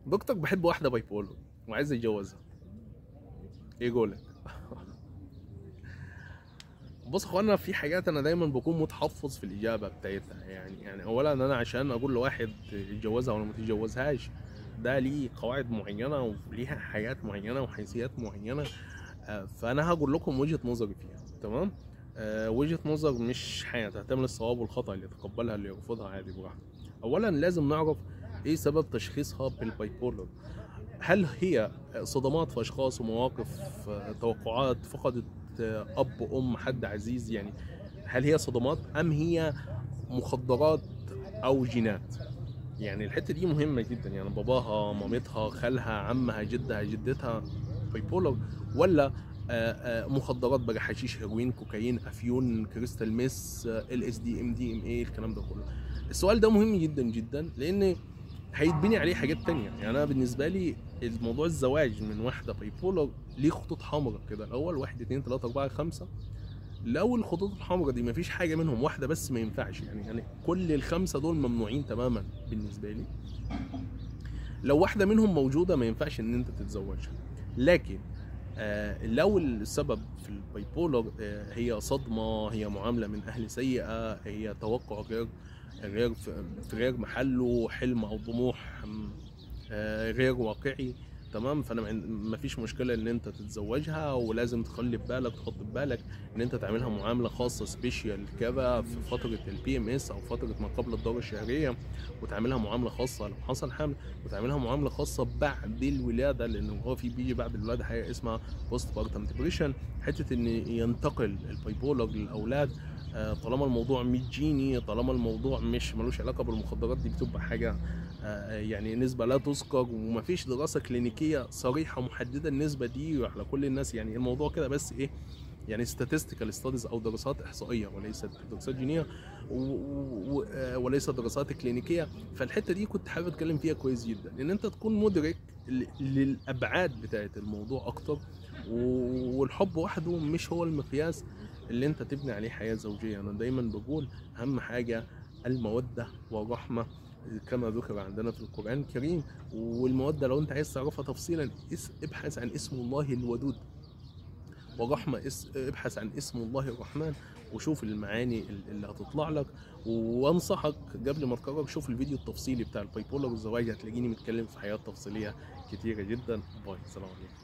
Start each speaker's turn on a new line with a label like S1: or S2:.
S1: دكتور بحب واحده باي بولو وعايز اتجوزها، ايه قولك؟ بص يا اخوانا، في حاجات انا دايما بكون متحفظ في الاجابه بتاعتها. يعني اولا انا عشان اقول لواحد اتجوزها ولا ما تتجوزهاش، ده ليه قواعد معينه وليها حاجات معينه وحيثيات معينه. فانا هقول لكم وجهه نظري فيها، تمام؟ وجهه نظر مش هتحتمل الصواب والخطا، اللي يتقبلها اللي يرفضها عادي براحته. اولا لازم نعرف ايه سبب تشخيصها بالباي بولر. هل هي صدمات في اشخاص ومواقف، توقعات، فقدت اب ام حد عزيز يعني؟ هل هي صدمات ام هي مخدرات او جينات؟ يعني الحته دي مهمه جدا. يعني باباها، مامتها، خالها، عمها، جدها، جدتها بايبولر، ولا مخدرات بقى، حشيش، هيروين، كوكايين، افيون، كريستال ميس، ال اس دي، ام دي ام اي، الكلام ده كله؟ السؤال ده مهم جدا جدا، لان هيتبني عليه حاجات تانية. يعني انا بالنسبه لي الموضوع الزواج من واحده بايبولر ليه خطوط حمراء كده. الاول 1 2 3 4 5. لو الخطوط الحمراء دي مفيش حاجه منهم، واحده بس ما ينفعش، يعني كل الخمسه دول ممنوعين تماما بالنسبه لي. لو واحده منهم موجوده ما ينفعش ان انت تتزوجها. لكن لو السبب في البايبولر هي صدمه، هي معامله من اهل سيئه، هي توقع في غير محله، حلم او طموح غير واقعي، تمام، فانا ما فيش مشكله ان انت تتزوجها. ولازم تخلي بالك، تحط في بالك ان انت تعملها معامله خاصه سبيشال كده في فتره البي ام اس او فتره ما قبل الدوره الشهريه، وتعملها معامله خاصه لو حصل حمل، وتعملها معامله خاصه بعد الولاده، لان هو في بيجي بعد الولاده حاجه اسمها بوست بارتم ديبريشن. حته ان ينتقل البايبولر للاولاد طالما الموضوع مش جيني، طالما الموضوع مش ملوش علاقه بالمخدرات، دي بتبقى حاجه يعني نسبة لا تذكر، ومفيش دراسة كلينيكية صريحة محددة النسبة دي على كل الناس. يعني الموضوع كده بس ايه، يعني statistical studies او دراسات احصائية، وليست دراسات جينية وليست دراسات كلينيكية. فالحتة دي كنت حابب اتكلم فيها كويس جدا، ان انت تكون مدرك للابعاد بتاعت الموضوع اكتر. والحب وحده مش هو المقياس اللي انت تبني عليه حياة زوجية. انا دايما بقول اهم حاجة المودة والرحمة كما ذكر عندنا في القرآن الكريم. والمودة لو انت عايز تعرفها تفصيلا ابحث عن اسم الله الودود، ورحمة ابحث عن اسم الله الرحمن، وشوف المعاني اللي هتطلع لك. وانصحك قبل ما تقرر شوف الفيديو التفصيلي بتاع البايبولر والزواج، هتلاقيني متكلم في حياة تفصيلية كتيرة جدا. باي، سلام عليكم.